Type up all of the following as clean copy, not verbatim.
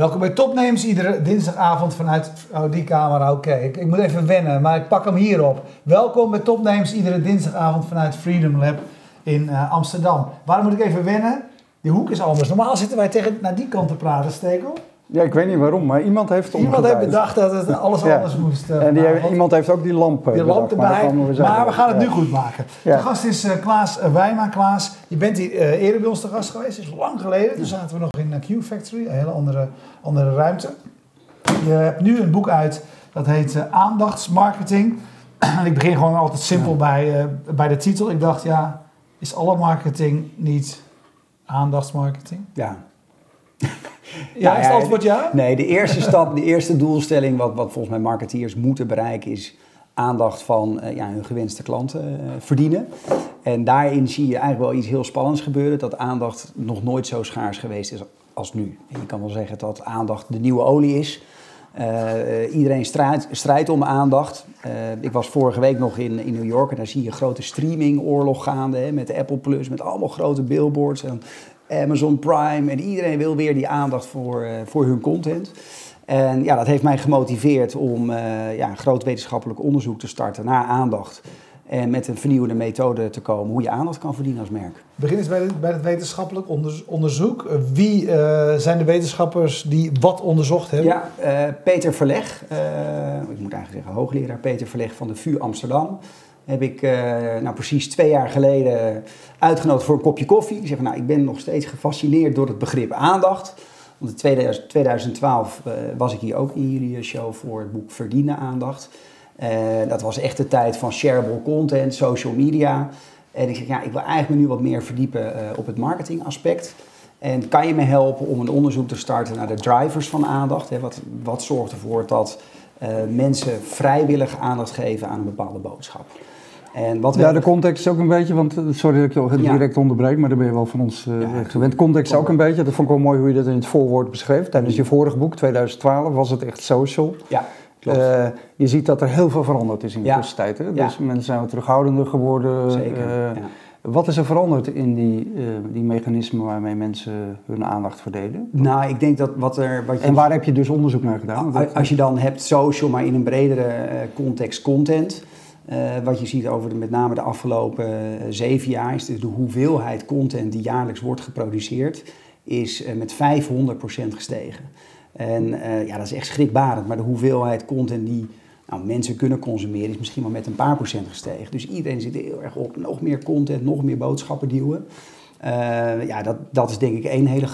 Welkom bij Topnames, iedere dinsdagavond vanuit die camera. Oké, ik moet even wennen, maar ik pak hem hierop. Welkom bij Topnames, iedere dinsdagavond vanuit Freedom Lab in Amsterdam. Waarom moet ik even wennen? Die hoek is anders. Normaal zitten wij naar die kant te praten, Stekel. Ja, ik weet niet waarom, maar iemand heeft Iemand heeft bedacht dat het alles anders moest. En iemand heeft ook die lamp lamp erbij, maar we gaan het nu goed maken. Ja. De gast is Klaas Wijma. Klaas, je bent hier eerder bij ons te gast geweest, dat is lang geleden. Toen zaten we nog in Q Factory, een hele andere ruimte. Je hebt nu een boek uit, dat heet Aandachtsmarketing. En ik begin gewoon altijd simpel bij de titel. Ik dacht, ja, is alle marketing niet aandachtsmarketing? Ja. Ja, is het antwoord ja? Nee, de eerste stap, de eerste doelstelling wat volgens mij marketeers moeten bereiken is aandacht van hun gewenste klanten verdienen. En daarin zie je eigenlijk wel iets heel spannends gebeuren, dat aandacht nog nooit zo schaars geweest is als nu. En je kan wel zeggen dat aandacht de nieuwe olie is. Iedereen strijdt om aandacht. Ik was vorige week nog in New York en daar zie je een grote streamingoorlog gaande met Apple Plus, met allemaal grote billboards en Amazon Prime en iedereen wil weer die aandacht voor hun content. En ja, dat heeft mij gemotiveerd om een groot wetenschappelijk onderzoek te starten naar aandacht. En met een vernieuwende methode te komen hoe je aandacht kan verdienen als merk. Begin eens bij het wetenschappelijk onderzoek. Wie zijn de wetenschappers die wat onderzocht hebben? Ja, Peter Verleg, ik moet eigenlijk zeggen hoogleraar Peter Verleg van de VU Amsterdam. Heb ik precies 2 jaar geleden uitgenodigd voor een kopje koffie. Ik zeg ik ben nog steeds gefascineerd door het begrip aandacht. Want in 2012 was ik hier ook in jullie show voor het boek Verdienen Aandacht. Dat was echt de tijd van shareable content, social media. En ik zeg, ik wil eigenlijk me nu wat meer verdiepen op het marketingaspect. En kan je me helpen om een onderzoek te starten naar de drivers van aandacht? Hè? Wat zorgt ervoor dat mensen vrijwillig aandacht geven aan een bepaalde boodschap? En de context is ook een beetje, want sorry dat ik je direct onderbreek, maar daar ben je wel van ons gewend. Context ook een beetje, dat vond ik wel mooi hoe je dat in het voorwoord beschreef. Tijdens je vorige boek, 2012, was het echt social. Ja, klopt. Je ziet dat er heel veel veranderd is in de tussentijd. Hè? Dus mensen zijn wat terughoudender geworden. Zeker, Wat is er veranderd in die mechanismen waarmee mensen hun aandacht verdelen? Nou, ik denk dat En waar heb je dus onderzoek naar gedaan? Als je dan hebt social, maar in een bredere context content. Wat je ziet over met name de afgelopen 7 jaar is de hoeveelheid content die jaarlijks wordt geproduceerd is met 500% gestegen. En dat is echt schrikbarend, maar de hoeveelheid content die mensen kunnen consumeren is misschien maar met een paar procent gestegen. Dus iedereen zit er heel erg op nog meer content, nog meer boodschappen duwen. Dat is denk ik een hele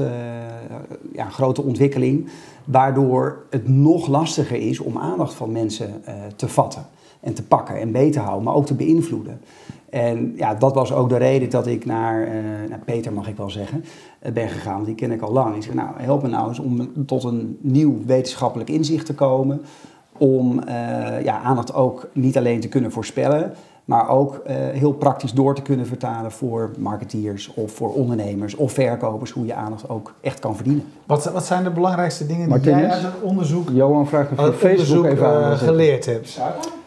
grote ontwikkeling, waardoor het nog lastiger is om aandacht van mensen te vatten. En te pakken en beet te houden, maar ook te beïnvloeden. En dat was ook de reden dat ik naar Peter, mag ik wel zeggen, ben gegaan. Want die ken ik al lang. Ik zeg, help me nou eens om tot een nieuw wetenschappelijk inzicht te komen. Om aandacht ook niet alleen te kunnen voorspellen, maar ook heel praktisch door te kunnen vertalen voor marketeers of voor ondernemers of verkopers, hoe je aandacht ook echt kan verdienen. Wat zijn de belangrijkste dingen die jij uit het onderzoek, Johan vraagt of Facebook even geleerd hebt?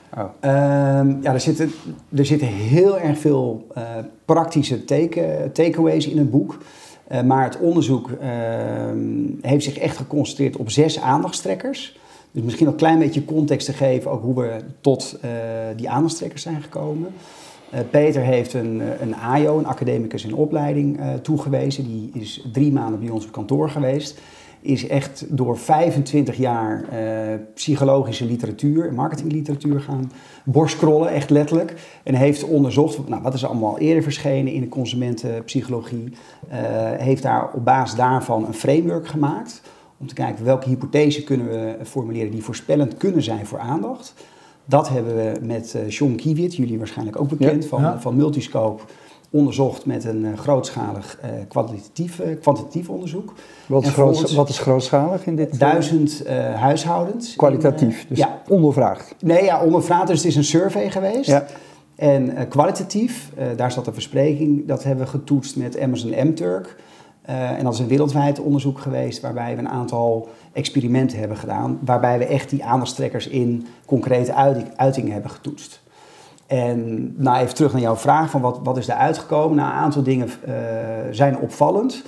Er zitten heel erg veel praktische takeaways in het boek. Maar het onderzoek heeft zich echt geconcentreerd op 6 aandachtstrekkers. Dus misschien een klein beetje context te geven ook hoe we tot die aandachtstrekkers zijn gekomen. Peter heeft een AIO, een academicus in opleiding, toegewezen. Die is 3 maanden bij ons op kantoor geweest. Is echt door 25 jaar psychologische literatuur, marketingliteratuur gaan borstkrollen, echt letterlijk. En heeft onderzocht, wat is er allemaal eerder verschenen in de consumentenpsychologie. Heeft daar op basis daarvan een framework gemaakt. Om te kijken welke hypothesen kunnen we formuleren die voorspellend kunnen zijn voor aandacht. Dat hebben we met Sean Kiewit, jullie waarschijnlijk ook bekend, van Multiscope, onderzocht met een grootschalig kwantitatief onderzoek. Wat is grootschalig in dit? 1000 huishoudens. Kwalitatief, dus ondervraagd. Nee, ondervraagd, dus het is een survey geweest. Ja. En kwalitatief, daar zat een verspreking, dat hebben we getoetst met Amazon MTurk. En dat is een wereldwijd onderzoek geweest waarbij we een aantal experimenten hebben gedaan. Waarbij we echt die aandachtstrekkers in concrete uitingen hebben getoetst. En even terug naar jouw vraag van wat is er uitgekomen. Een aantal dingen zijn opvallend.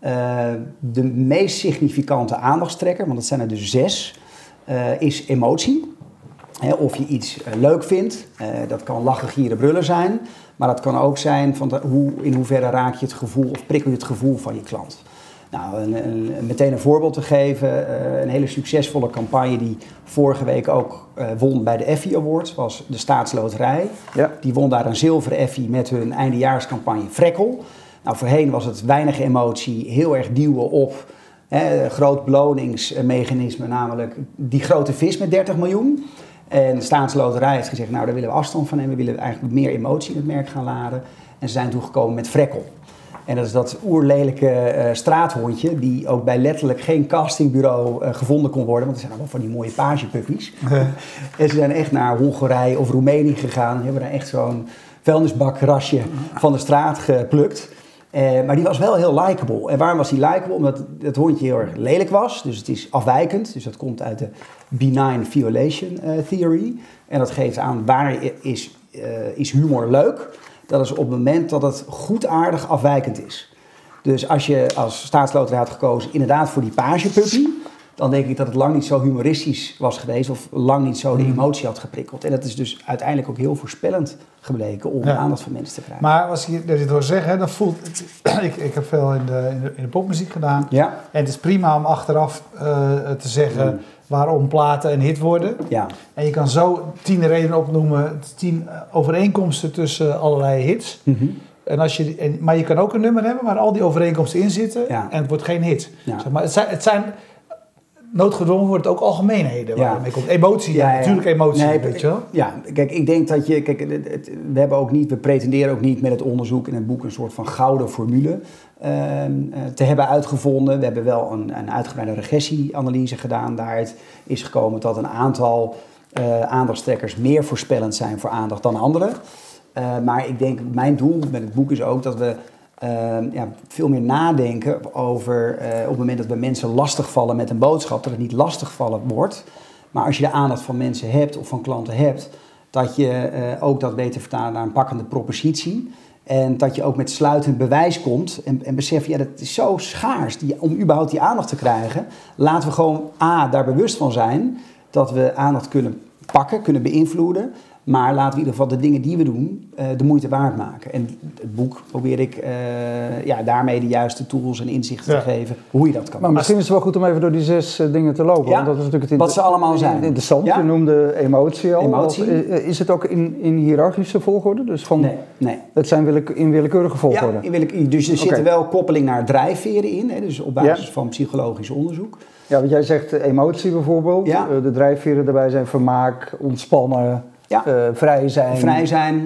De meest significante aandachtstrekker, want dat zijn er dus 6, is emotie. Of je iets leuk vindt, dat kan lachen, gieren, brullen zijn. Maar dat kan ook zijn van in hoeverre raak je het gevoel of prikkel je het gevoel van je klant. Nou, meteen een voorbeeld te geven. Een hele succesvolle campagne die vorige week ook won bij de Effie Awards was de Staatsloterij. Ja. Die won daar een zilveren Effie met hun eindejaarscampagne Frekkel. Nou, voorheen was het weinig emotie, heel erg duwen op groot beloningsmechanisme, namelijk die grote vis met 30 miljoen. En de Staatsloterij heeft gezegd, nou daar willen we afstand van nemen, we willen eigenlijk meer emotie in het merk gaan laden. En ze zijn toegekomen met Frekkel. En dat is dat oerlelijke straathondje die ook bij letterlijk geen castingbureau gevonden kon worden. Want er zijn allemaal van die mooie pagepuppies. En ze zijn echt naar Hongarije of Roemenië gegaan en hebben daar echt zo'n vuilnisbakrasje van de straat geplukt. Maar die was wel heel likable. En waarom was die likable? Omdat het hondje heel erg lelijk was. Dus het is afwijkend. Dus dat komt uit de benign violation theory. En dat geeft aan waar is humor leuk. Dat is op het moment dat het goedaardig afwijkend is. Dus als je als Staatsloterij had gekozen inderdaad voor die pagepuppy, dan denk ik dat het lang niet zo humoristisch was geweest of lang niet zo de emotie had geprikkeld. En dat is dus uiteindelijk ook heel voorspellend gebleken om aandacht van mensen te krijgen. Maar als je dit hoort zeggen, dan voelt ik heb veel in de popmuziek gedaan. Ja. En het is prima om achteraf te zeggen waarom platen een hit worden. Ja. En je kan zo 10 redenen opnoemen, 10 overeenkomsten tussen allerlei hits. Mm-hmm. Maar je kan ook een nummer hebben waar al die overeenkomsten in zitten en het wordt geen hit. Ja. Zeg maar, het zijn noodgedwongen wordt het ook algemeenheden waar je mee komt. Emotie, natuurlijk emotie, weet je wel. Ja, kijk, ik denk dat we pretenderen ook niet met het onderzoek in het boek een soort van gouden formule te hebben uitgevonden. We hebben wel een uitgebreide regressieanalyse gedaan. Daaruit is gekomen dat een aantal aandachtstrekkers meer voorspellend zijn voor aandacht dan anderen. Maar ik denk, mijn doel met het boek is ook dat we veel meer nadenken over op het moment dat we mensen lastigvallen met een boodschap, dat het niet lastigvallen wordt. Maar als je de aandacht van mensen hebt of van klanten hebt, dat je ook dat weet te vertalen naar een pakkende propositie. En dat je ook met sluitend bewijs komt en beseft, dat is zo schaars om überhaupt die aandacht te krijgen. Laten we gewoon daar bewust van zijn dat we aandacht kunnen pakken, kunnen beïnvloeden. Maar laten we in ieder geval de dingen die we doen de moeite waard maken. En het boek probeer ik daarmee de juiste tools en inzichten te geven hoe je dat kan. Maar misschien is het wel goed om even door die 6 dingen te lopen. Ja, want dat is natuurlijk wat ze allemaal zijn. Interessant, je noemde emotie al. Is het ook in hiërarchische volgorde? Dus nee. Het zijn in willekeurige volgorde? Ja, dus er zitten wel koppeling naar drijfveren in. Hè, dus op basis van psychologisch onderzoek. Ja, want jij zegt emotie bijvoorbeeld. Ja. De drijfveren daarbij zijn vermaak, ontspannen... Ja. Vrij zijn.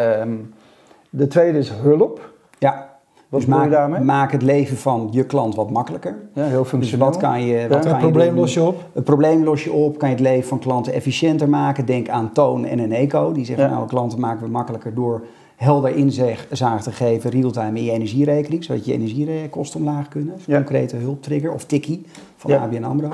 De tweede is hulp. Ja. Wat bedoel je daarmee? Maak het leven van je klant wat makkelijker. Ja, heel functioneel. Dus wat kan je het probleem los je op? Het probleem los je op. Kan je het leven van klanten efficiënter maken? Denk aan Toon en Eneco. Die zeggen, klanten maken we makkelijker door helder inzage te geven, real-time in je energierekening, zodat je energiekosten omlaag kunnen. Concrete hulptrigger of tikkie van ABN AMRO.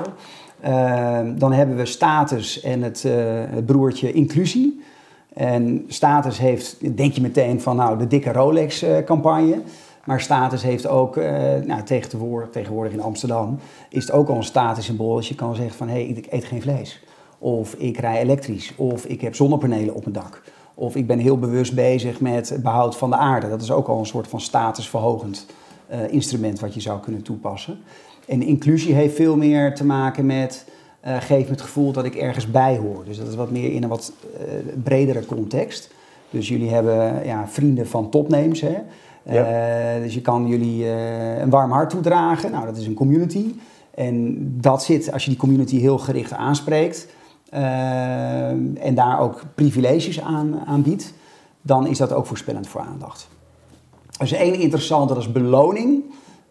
Dan hebben we status en het broertje inclusie. En status heeft, denk je meteen van de dikke Rolex-campagne. Maar status heeft ook, tegenwoordig in Amsterdam, is het ook al een statussymbool. Dus je kan zeggen van, ik eet geen vlees. Of ik rij elektrisch. Of ik heb zonnepanelen op mijn dak. Of ik ben heel bewust bezig met het behoud van de aarde. Dat is ook al een soort van statusverhogend instrument wat je zou kunnen toepassen. En inclusie heeft veel meer te maken met geef me het gevoel dat ik ergens bij hoor. Dus dat is wat meer in een wat bredere context. Dus jullie hebben vrienden van topnames. Hè? Dus je kan jullie een warm hart toedragen. Nou, dat is een community. En dat zit, als je die community heel gericht aanspreekt en daar ook privileges aan biedt, dan is dat ook voorspellend voor aandacht. Dus één interessante, dat is beloning.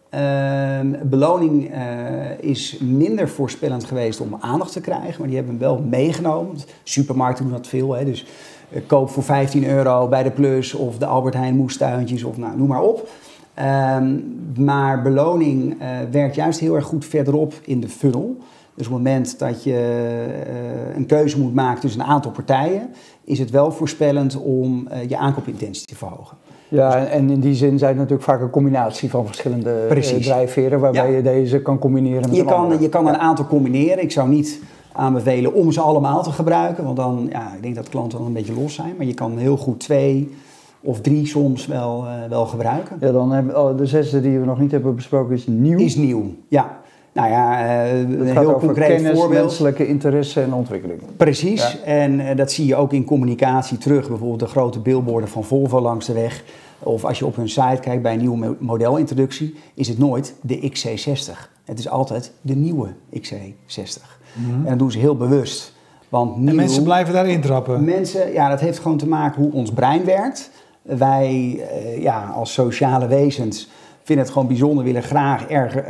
Beloning is minder voorspellend geweest om aandacht te krijgen, maar die hebben we wel meegenomen. Supermarkten doen dat veel, hè? Dus koop voor €15 bij de Plus of de Albert Heijn moestuintjes of noem maar op. Maar beloning werkt juist heel erg goed verderop in de funnel. Dus op het moment dat je een keuze moet maken tussen een aantal partijen, is het wel voorspellend om je aankoopintentie te verhogen. Ja, en in die zin zijn het natuurlijk vaak een combinatie van verschillende drijfveren waarbij je deze kan combineren met je kan een aantal combineren. Ik zou niet aanbevelen om ze allemaal te gebruiken, want dan, ik denk dat klanten dan een beetje los zijn. Maar je kan heel goed 2 of 3 soms wel gebruiken. Ja, dan hebben de 6e die we nog niet hebben besproken is nieuw. Is nieuw, ja. Nou ja, een heel concreet kennis, voorbeeld. Menselijke interesse en ontwikkeling. Precies, ja. En dat zie je ook in communicatie terug. Bijvoorbeeld de grote billboarden van Volvo langs de weg. Of als je op hun site kijkt bij een nieuwe modelintroductie, is het nooit de XC60. Het is altijd de nieuwe XC60. En dat doen ze heel bewust. Want nieuw, en mensen blijven daarin trappen. Mensen, dat heeft gewoon te maken hoe ons brein werkt. Wij als sociale wezens vinden het gewoon bijzonder, willen graag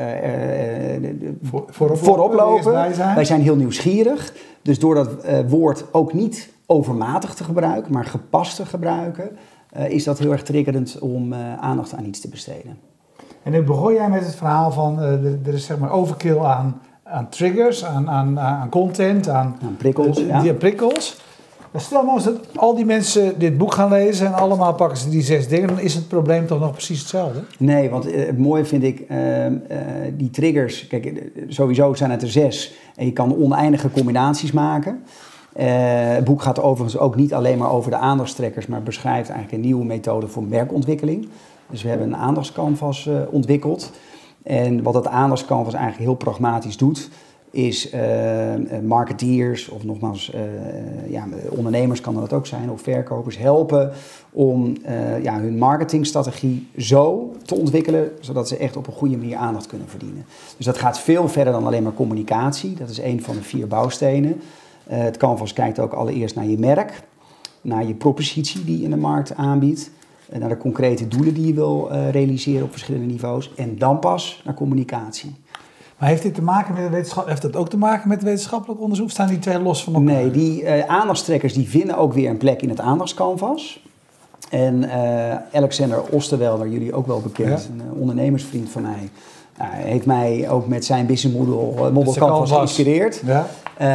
voorop lopen. Wij zijn heel nieuwsgierig. Dus door dat woord ook niet overmatig te gebruiken, maar gepast te gebruiken, is dat heel erg triggerend om aandacht aan iets te besteden. En nu begon jij met het verhaal van er is zeg maar overkill aan triggers, aan content, aan prikkels. Prikkels. Stel nou eens dat al die mensen dit boek gaan lezen en allemaal pakken ze die 6 dingen, dan is het probleem toch nog precies hetzelfde? Nee, want het mooie vind ik, die triggers, kijk, sowieso zijn het er 6 en je kan oneindige combinaties maken. Het boek gaat overigens ook niet alleen maar over de aandachtstrekkers, maar beschrijft eigenlijk een nieuwe methode voor merkontwikkeling. Dus we hebben een aandachtscanvas ontwikkeld. En wat dat aandachtscanvas eigenlijk heel pragmatisch doet, is marketeers of nogmaals ondernemers kan dat ook zijn, of verkopers helpen om hun marketingstrategie zo te ontwikkelen, zodat ze echt op een goede manier aandacht kunnen verdienen. Dus dat gaat veel verder dan alleen maar communicatie. Dat is een van de 4 bouwstenen. Het canvas kijkt ook allereerst naar je merk, naar je propositie die je in de markt aanbiedt, naar de concrete doelen die je wil realiseren op verschillende niveaus en dan pas naar communicatie. Maar heeft dit te maken met heeft dat ook te maken met wetenschappelijk onderzoek? Staan die 2 los van elkaar? Nee, die aandachtstrekkers die vinden ook weer een plek in het aandachtscanvas. En Alexander Osterwelder, jullie ook wel bekend, een ondernemersvriend van mij, heeft mij ook met zijn business model canvas geïnspireerd. Ja.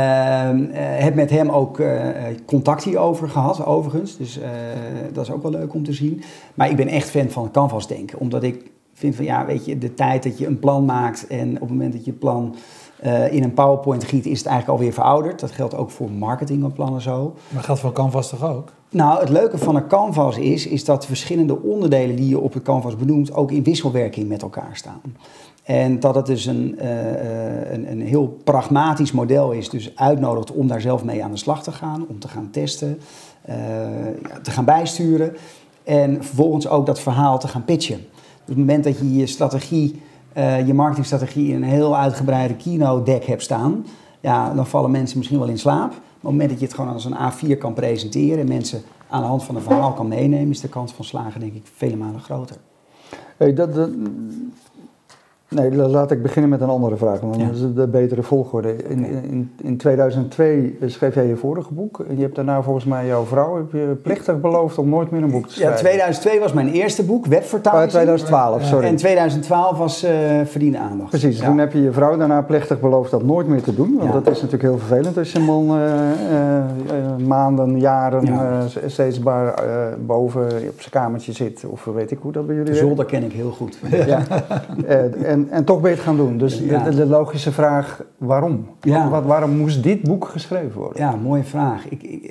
Heb met hem ook contact hierover gehad, overigens. Dus dat is ook wel leuk om te zien. Maar ik ben echt fan van canvas denken, omdat ik vind van weet je, de tijd dat je een plan maakt en op het moment dat je het plan in een PowerPoint giet, is het eigenlijk alweer verouderd. Dat geldt ook voor marketingplannen zo. Maar dat geldt voor canvas toch ook? Nou, het leuke van een canvas is dat verschillende onderdelen die je op het canvas benoemt ook in wisselwerking met elkaar staan. En dat het dus een heel pragmatisch model is, dus uitnodigt om daar zelf mee aan de slag te gaan, om te gaan testen, te gaan bijsturen en vervolgens ook dat verhaal te gaan pitchen. Dus op het moment dat je je strategie, je marketingstrategie in een heel uitgebreide keynote deck hebt staan, dan vallen mensen misschien wel in slaap. Maar op het moment dat je het gewoon als een A4 kan presenteren en mensen aan de hand van een verhaal kan meenemen, is de kans van slagen denk ik vele malen groter. Hey, laat ik beginnen met een andere vraag, want dat is de betere volgorde. In 2002 schreef jij je vorige boek en je hebt daarna volgens mij jouw vrouw plechtig beloofd om nooit meer een boek te schrijven. Ja, 2002 was mijn eerste boek, Webvertaling. 2012, sorry. En 2012 was Verdiende Aandacht. Precies, toen heb je je vrouw daarna plechtig beloofd dat nooit meer te doen, want dat is natuurlijk heel vervelend als je man maanden, jaren steeds boven op zijn kamertje zit, of weet ik hoe dat bij jullie de zolder ken ik heel goed. Ja. En toch ben je het gaan doen. Dus de logische vraag, waarom? Ja. Waarom moest dit boek geschreven worden? Ja, mooie vraag.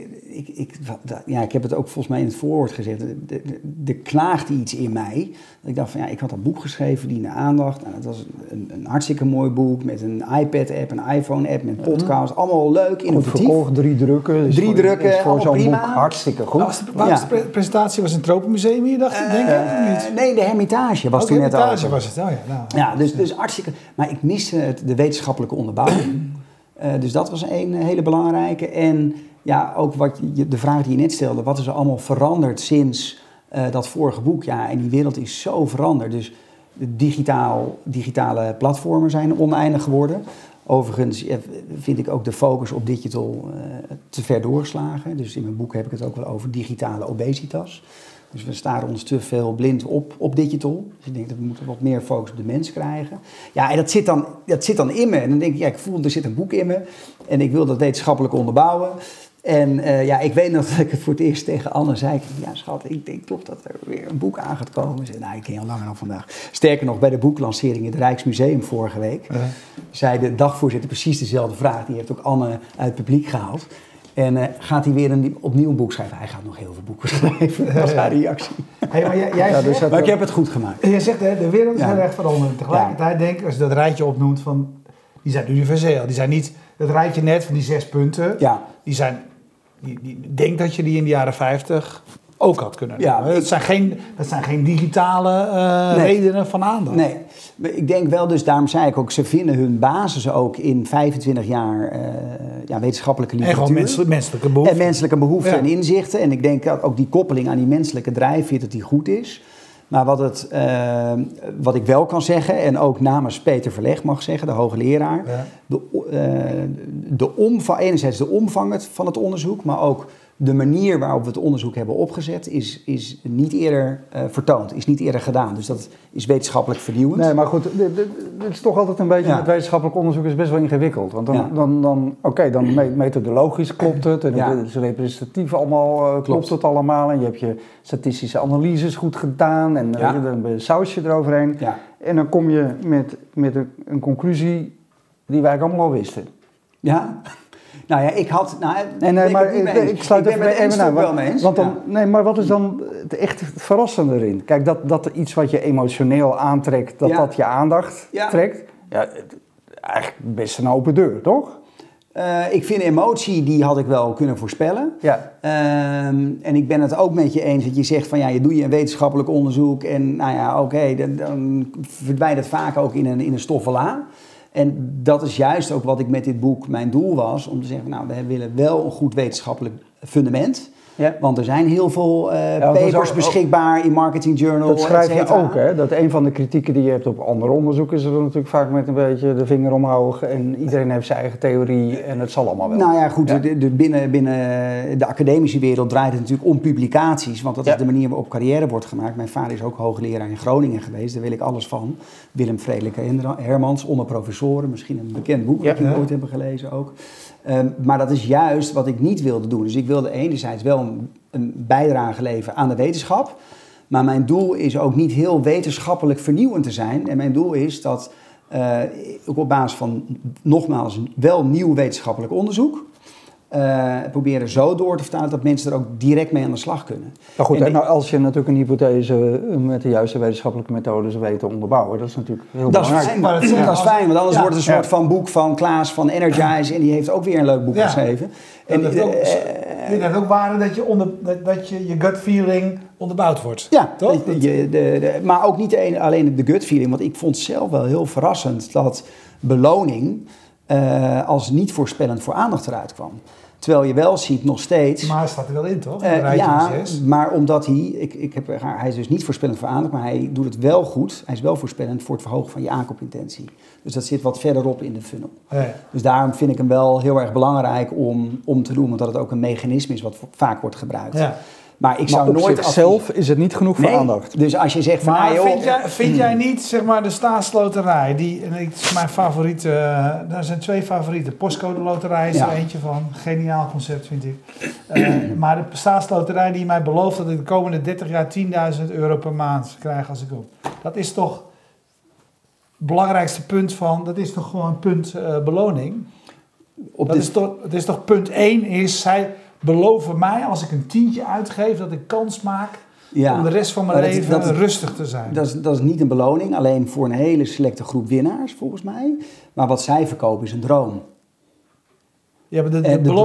Ik heb het ook volgens mij in het voorwoord gezegd. Er knaagde iets in mij. Dat ik dacht van ik had een boek geschreven, Verdiende Aandacht. Nou, dat was een hartstikke mooi boek met een iPad-app, een iPhone-app, met podcast. Allemaal leuk, innovatief. Verkocht, 3 drukken. 3 drukken, is voor zo'n prima. boek hartstikke goed. De presentatie was in het Tropenmuseum hier, dacht ik, denk ik, of niet? Nee, de Hermitage was toen net al. De Hermitage was het, Dus hartstikke... Maar ik miste de wetenschappelijke onderbouwing. Dus dat was een hele belangrijke. En ook de vraag die je net stelde, wat is er allemaal veranderd sinds dat vorige boek? Ja, en die wereld is zo veranderd. Dus de digitale platformen zijn oneindig geworden. Overigens vind ik ook de focus op digital te ver doorgeslagen. Dus in mijn boek heb ik het ook wel over digitale obesitas. Dus we staren ons te veel blind op digital. Dus ik denk dat we moeten wat meer focus op de mens krijgen. Ja, en dat zit dan in me. En dan denk ik, ik voel er zit een boek in me. En ik wil dat wetenschappelijk onderbouwen. En ik weet nog dat ik het voor het eerst tegen Anne zei. Ja, schat, ik denk toch dat er weer een boek aan gaat komen. Ze zei, nou, ik ken je al langer dan vandaag. Sterker nog, bij de boeklancering in het Rijksmuseum vorige week... zei de dagvoorzitter precies dezelfde vraag. Die heeft ook Anne uit het publiek gehaald. En gaat hij weer opnieuw een boek schrijven? Hij gaat nog heel veel boeken schrijven. Dat was haar reactie. Hey, maar jij zegt, maar ik heb het goed gemaakt. Je zegt, de wereld is heel erg veranderd. Tegelijkertijd denk ik, als je dat rijtje opnoemt, van, die zijn universeel. Die zijn niet, dat rijtje net van die 6 punten, die zijn... Die denk dat je die in de jaren 50 ook had kunnen doen. Ja, dat zijn geen digitale redenen van aandacht. Nee, ik denk wel, dus daarom zei ik ook, ze vinden hun basis ook in 25 jaar wetenschappelijke literatuur. En gewoon menselijke behoeften. En menselijke behoeften en inzichten. En ik denk dat ook die koppeling aan die menselijke drijfveer, dat die goed is. Maar wat ik wel kan zeggen, en ook namens Peter Verleg mag zeggen, de hoogleraar, enerzijds de omvang van het onderzoek, maar ook de manier waarop we het onderzoek hebben opgezet, is niet eerder vertoond, is niet eerder gedaan. Dus dat is wetenschappelijk vernieuwend. Nee, maar goed, het is toch altijd een beetje, het wetenschappelijk onderzoek is best wel ingewikkeld. Want dan methodologisch klopt het, en het is representatief allemaal, klopt het allemaal. En je hebt je statistische analyses goed gedaan, en dan heb je een sausje eroverheen. Ja. En dan kom je met een conclusie die wij allemaal al wisten. Ja. Nou ja, ik had... ik sluit even bij één stuk wel mee eens. Maar wat is dan het echt verrassende erin? Kijk, dat iets wat je emotioneel aantrekt, dat je aandacht trekt. Ja, eigenlijk best een open deur, toch? Ik vind emotie, die had ik wel kunnen voorspellen. Ja. En ik ben het ook met je eens dat je zegt van je doe je een wetenschappelijk onderzoek en dan verdwijnt het vaak ook in een stoffen la. En dat is juist ook wat ik met dit boek, mijn doel was, om te zeggen, we willen wel een goed wetenschappelijk fundament. Ja. Want er zijn heel veel papers beschikbaar in Marketing Journal. Dat schrijf je ook, hè? Dat een van de kritieken die je hebt op andere onderzoek is er natuurlijk vaak met een beetje de vinger omhoog. En iedereen heeft zijn eigen theorie en het zal allemaal wel. Nou ja, goed, binnen de academische wereld draait het natuurlijk om publicaties. Want dat is de manier waarop carrière wordt gemaakt. Mijn vader is ook hoogleraar in Groningen geweest, daar wil ik alles van. Willem Frederik Hermans, onder professoren. Misschien een bekend boek dat jullie ooit hebben gelezen ook. Maar dat is juist wat ik niet wilde doen. Dus ik wilde enerzijds wel een bijdrage leveren aan de wetenschap. Maar mijn doel is ook niet heel wetenschappelijk vernieuwend te zijn. En mijn doel is dat, ook op basis van, nogmaals, wel nieuw wetenschappelijk onderzoek, proberen zo door te vertalen dat mensen er ook direct mee aan de slag kunnen. Nou goed, als je natuurlijk een hypothese met de juiste wetenschappelijke methodes weet te onderbouwen, dat is natuurlijk heel belangrijk. Dat is fijn, want anders wordt het een soort van boek van Klaas van Energize en die heeft ook weer een leuk boek geschreven. En het heeft ook waarde dat je gut feeling onderbouwd wordt. Ja, toch? Maar ook niet alleen de gut feeling, want ik vond zelf wel heel verrassend dat beloning als niet voorspellend voor aandacht eruit kwam. Terwijl je wel ziet nog steeds... Maar hij staat er wel in, toch? Maar omdat hij is dus niet voorspellend voor aandacht, maar hij doet het wel goed. Hij is wel voorspellend voor het verhogen van je aankoopintentie. Dus dat zit wat verderop in de funnel. Ja. Dus daarom vind ik hem wel heel erg belangrijk om te doen, omdat het ook een mechanisme is wat vaak wordt gebruikt. Ja. Maar ik zou op zichzelf is het niet genoeg voor aandacht. Dus als je zegt van... vind jij niet, zeg maar, de staatsloterij, het is mijn favoriete, daar zijn 2 favorieten. Postcode loterij is er eentje van. Geniaal concept, vind ik. Maar de staatsloterij die mij belooft dat ik de komende 30 jaar €10.000 per maand krijg als ik op. Dat is toch het belangrijkste punt van, dat is toch gewoon punt beloning. Het is toch punt 1 is, zij beloven mij als ik een tientje uitgeef dat ik kans maak om de rest van mijn leven rustig te zijn. Dat is niet een beloning, alleen voor een hele selecte groep winnaars volgens mij. Maar wat zij verkopen is een droom. Ja, maar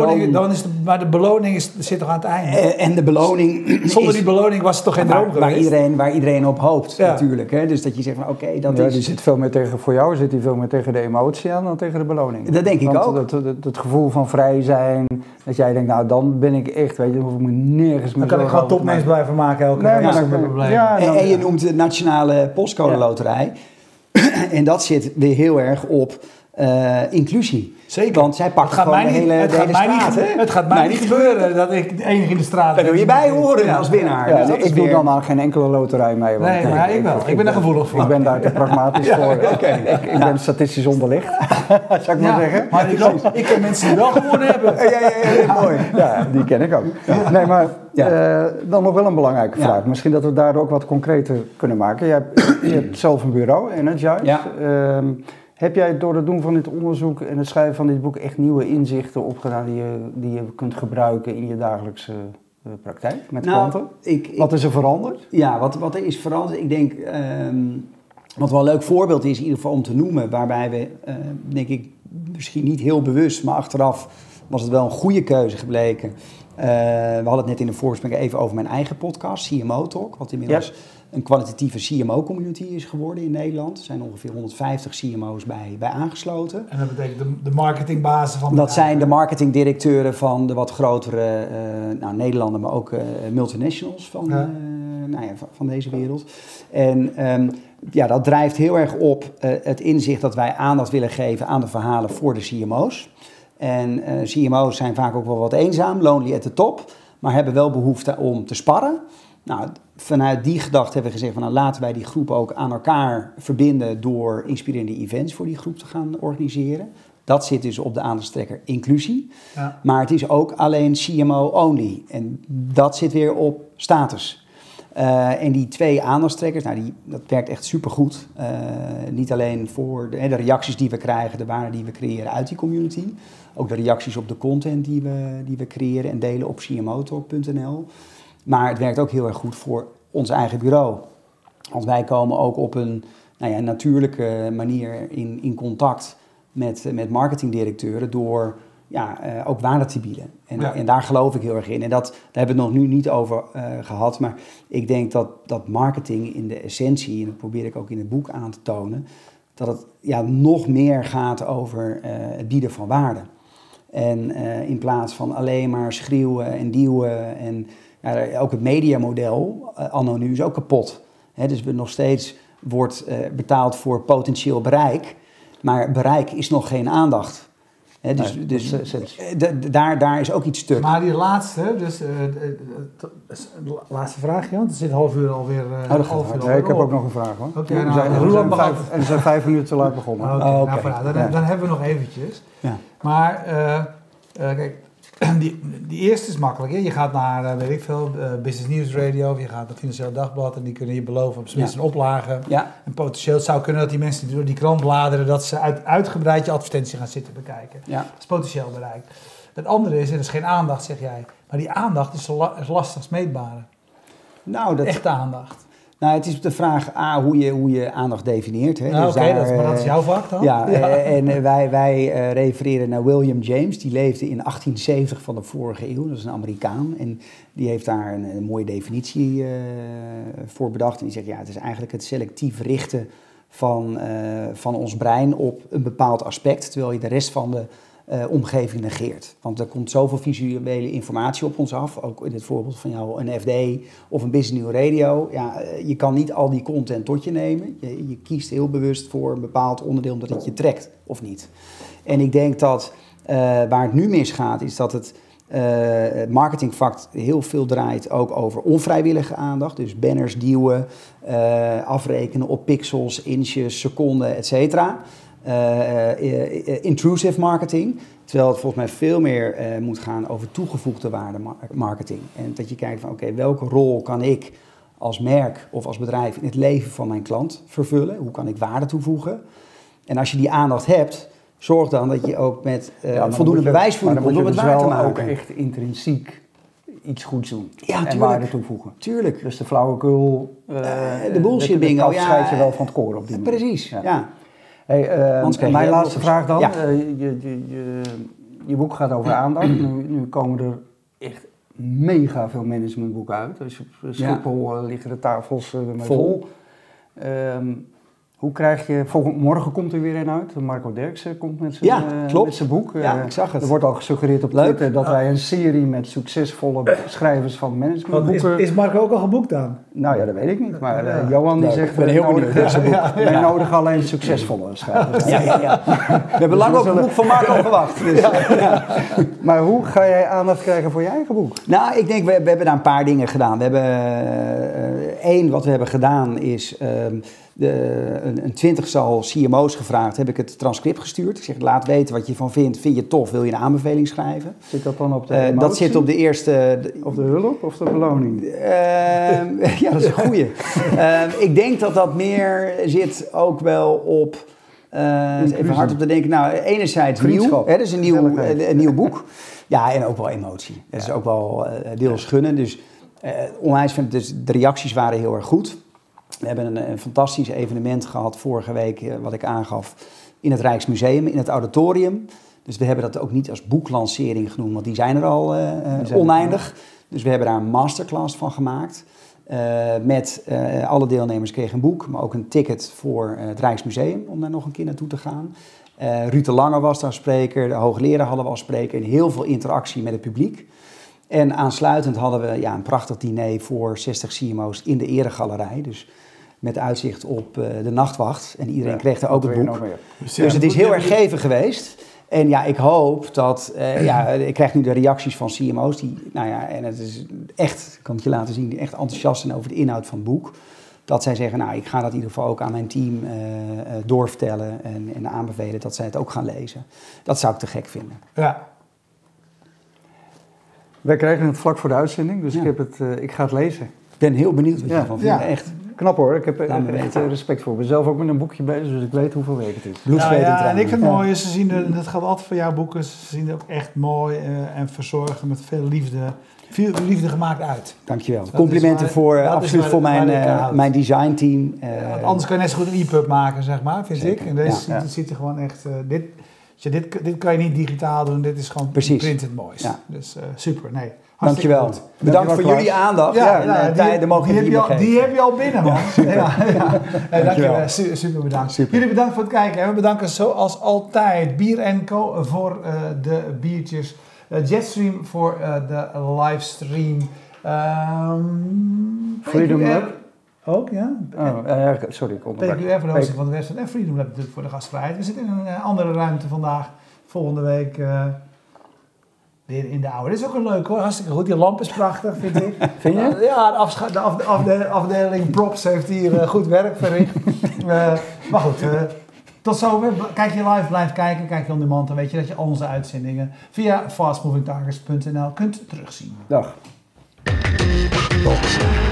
de beloning zit toch aan het einde? En de beloning... Zonder die beloning was het toch geen droom geweest? Waar iedereen op hoopt, natuurlijk. Hè? Dus dat je zegt van die zit veel meer tegen, voor jou zit die veel meer tegen de emotie aan dan tegen de beloning. Dat denk ik ook. Het gevoel van vrij zijn, dat jij denkt, dan ben ik echt, weet je, dan hoef ik me nergens meer... Dan kan ik gewoon topnames blijven maken elke keer. En je noemt de Nationale Postcode Loterij. En dat zit weer heel erg op inclusie. Zeker. Want zij pakt gewoon de hele straat. Het gaat mij niet gebeuren dat ik de enige in de straat ben. Daar wil je bij horen als winnaar. Ja, dus ik doe dan aan geen enkele loterij mee. Nee, maar ik wel. Ik ben daar gevoelig voor. Ik ben daar te pragmatisch voor. Ik ben statistisch onderlegd, zou ik maar zeggen. Maar ik ken mensen die wel gewonnen hebben. Ja, mooi. Ja, die ken ik ook. Nee, maar dan nog wel een belangrijke vraag. Misschien dat we daar ook wat concreter kunnen maken. Je hebt zelf een bureau, Energize. Ja. Heb jij door het doen van dit onderzoek en het schrijven van dit boek echt nieuwe inzichten opgedaan die je kunt gebruiken in je dagelijkse praktijk met klanten? Wat is er veranderd? Ja, wat er is veranderd, ik denk, wat wel een leuk voorbeeld is in ieder geval om te noemen, waarbij we, denk ik, misschien niet heel bewust, maar achteraf was het wel een goede keuze gebleken. We hadden het net in de voorgesprek even over mijn eigen podcast, CMO Talk, wat inmiddels een kwalitatieve CMO-community is geworden in Nederland. Er zijn ongeveer 150 CMO's bij aangesloten. En dat betekent de marketingbazen van... Dat zijn de marketingdirecteuren van de wat grotere Nederlanden, maar ook multinationals van deze wereld. En dat drijft heel erg op het inzicht dat wij aandacht willen geven aan de verhalen voor de CMO's. En CMO's zijn vaak ook wel wat eenzaam, lonely at the top, maar hebben wel behoefte om te sparren. Nou, vanuit die gedachte hebben we gezegd van laten wij die groep ook aan elkaar verbinden door inspirerende events voor die groep te gaan organiseren. Dat zit dus op de aandachtstrekker inclusie. Ja. Maar het is ook alleen CMO only. En dat zit weer op status. En die 2 aandachtstrekkers, dat werkt echt supergoed. Niet alleen voor de reacties die we krijgen, de waarde die we creëren uit die community. Ook de reacties op de content die we creëren en delen op cmotalk.nl. Maar het werkt ook heel erg goed voor ons eigen bureau. Want wij komen ook op een natuurlijke manier in contact met marketingdirecteuren door ook waarde te bieden. En daar geloof ik heel erg in. En daar hebben we het nog nu niet over gehad. Maar ik denk dat marketing in de essentie, en dat probeer ik ook in het boek aan te tonen, dat het nog meer gaat over het bieden van waarde. En in plaats van alleen maar schreeuwen en duwen en ook het mediamodel, anno nu, is ook kapot. Dus nog steeds wordt betaald voor potentieel bereik, maar bereik is nog geen aandacht. Daar is ook iets stuk. Maar die laatste, laatste vraagje, want er zit een half uur alweer. Ik heb ook nog een vraag hoor. Okay, we zijn 5 minuten te laat begonnen. Dan hebben we nog eventjes. Ja. Maar kijk, die eerste is makkelijk. Hè? Je gaat naar, Business News Radio, of je gaat naar het Financieel Dagblad en die kunnen je beloven op zijn minst een oplage. Ja. En potentieel zou kunnen dat die mensen die door die krant bladeren, dat ze uitgebreid je advertentie gaan zitten bekijken. Ja. Dat is potentieel bereik. Het andere is, er is geen aandacht, zeg jij. Maar die aandacht is lastig meetbare. Echte aandacht. Nou, het is de vraag hoe je aandacht definieert. Hè? Nou, dus maar dat is jouw vak dan? Ja. En wij refereren naar William James. Die leefde in 1870 van de vorige eeuw. Dat is een Amerikaan. En die heeft daar een mooie definitie voor bedacht. En die zegt, het is eigenlijk het selectief richten van ons brein op een bepaald aspect, terwijl je de rest van de omgeving negeert. Want er komt zoveel visuele informatie op ons af, ook in het voorbeeld van jou een FD of een Business News Radio. Je kan niet al die content tot je nemen. Je kiest heel bewust voor een bepaald onderdeel omdat het je trekt of niet. En ik denk dat waar het nu misgaat is dat het marketingvak heel veel draait ook over onvrijwillige aandacht. Dus banners duwen, afrekenen op pixels, inches, seconden, et cetera. Intrusive marketing, terwijl het volgens mij veel meer moet gaan over toegevoegde waarde marketing. En dat je kijkt van welke rol kan ik als merk of als bedrijf in het leven van mijn klant vervullen? Hoe kan ik waarde toevoegen? En als je die aandacht hebt, zorg dan dat je ook met voldoende bewijsvoering komt om het waar te maken. Ook echt intrinsiek iets goeds doen en waarde toevoegen. Tuurlijk. Dus de flauwekul, de bullshit bingo. Dat scheid je wel van het koren op die manier. Precies, ja. Mijn laatste vraag dan. Ja. Je boek gaat over aandacht. Nu komen er echt mega veel managementboeken uit. Dus op Schiphol liggen de tafels ermee vol. Hoe krijg je... Morgen komt er weer een uit. Marco Derksen komt met zijn boek. Ja, ik zag het. Er wordt al gesuggereerd op Twitter dat wij een serie met succesvolle schrijvers van managementboeken... Is Marco ook al geboekt dan? Nou ja, dat weet ik niet. Maar Johan die zegt... Ik ben heel benieuwd naar zijn boek. Wij nodigen alleen succesvolle schrijvers. Ja. We hebben lang op het boek van Marco gewacht. Dus. Maar hoe ga jij aandacht krijgen voor je eigen boek? Nou, ik denk, we hebben daar een paar dingen gedaan. We hebben wat we hebben gedaan is... een 20-tal CMO's gevraagd, heb ik het transcript gestuurd. Ik zeg, laat weten wat je van vindt. Vind je het tof? Wil je een aanbeveling schrijven? Zit dat dan op de emotie? Dat zit op de eerste... Of de hulp of de beloning? Ja, dat is een goeie. Ik denk dat meer zit ook wel op... even hard op te denken. Nou, enerzijds nieuw. Hè, dus een nieuw boek. Ja, en ook wel emotie. Dat is ook wel deels gunnen. Dus onwijs vind dus de reacties waren heel erg goed. We hebben een fantastisch evenement gehad vorige week, wat ik aangaf, in het Rijksmuseum, in het auditorium. Dus we hebben dat ook niet als boeklancering genoemd, want die zijn er al oneindig. Dus we hebben daar een masterclass van gemaakt. Met alle deelnemers kregen een boek, maar ook een ticket voor het Rijksmuseum om daar nog een keer naartoe te gaan. Ruud de Lange was daar spreker, de hoogleraar hadden we als spreker en heel veel interactie met het publiek. En aansluitend hadden we een prachtig diner voor 60 CMO's in de eregalerij. Dus met uitzicht op de nachtwacht. En iedereen kreeg daar ook het boek. Dus het is heel erg geven geweest. En ja, ik hoop dat... ik krijg nu de reacties van CMO's die... en het is echt, ik kan het je laten zien, die echt enthousiast zijn over de inhoud van het boek. Dat zij zeggen, ik ga dat in ieder geval ook aan mijn team doorvertellen en aanbevelen dat zij het ook gaan lezen. Dat zou ik te gek vinden. Ja. Wij krijgen het vlak voor de uitzending, dus ik ga het lezen. Ik ben heel benieuwd wat je ervan vindt. Ja. Echt. Knap hoor, ik heb echt respect voor. Ik ben zelf ook met een boekje bezig, dus ik weet hoeveel werk het is. Bloed, zweet en tranen. En ik vind het mooi, ze zien dat geldt altijd voor jouw boeken, ze zien er ook echt mooi en verzorgd met veel liefde gemaakt uit. Dankjewel. Complimenten absoluut voor mijn designteam. Anders kan je net zo goed een EPUB maken, zeg maar, vind ik. En deze ziet er gewoon echt... Dit kan je niet digitaal doen, dit is gewoon printed moois. Ja. Dus super, Dankjewel. Bedankt voor jullie aandacht. Die heb je al binnen, man. Dankjewel. Super bedankt. Super. Jullie bedankt voor het kijken. En we bedanken zoals altijd Bier & Co voor de biertjes. Jetstream voor de livestream. Freedom Lab. Ook, ja? Sorry, ik onderbreek. PQR voor de hosting van de website en Freedom Lab natuurlijk voor de gastvrijheid. We zitten in een andere ruimte vandaag. Volgende week weer in de oude. Dit is ook een leuk hoor, hartstikke goed. Die lamp is prachtig, vind ik. Vind je? Ja, de afdeling props heeft hier goed werk verricht. Maar goed, tot zover. Kijk je live, blijf kijken. Kijk je on demand, dan weet je dat je al onze uitzendingen via fastmovingtargets.nl kunt terugzien. Dag. Tot.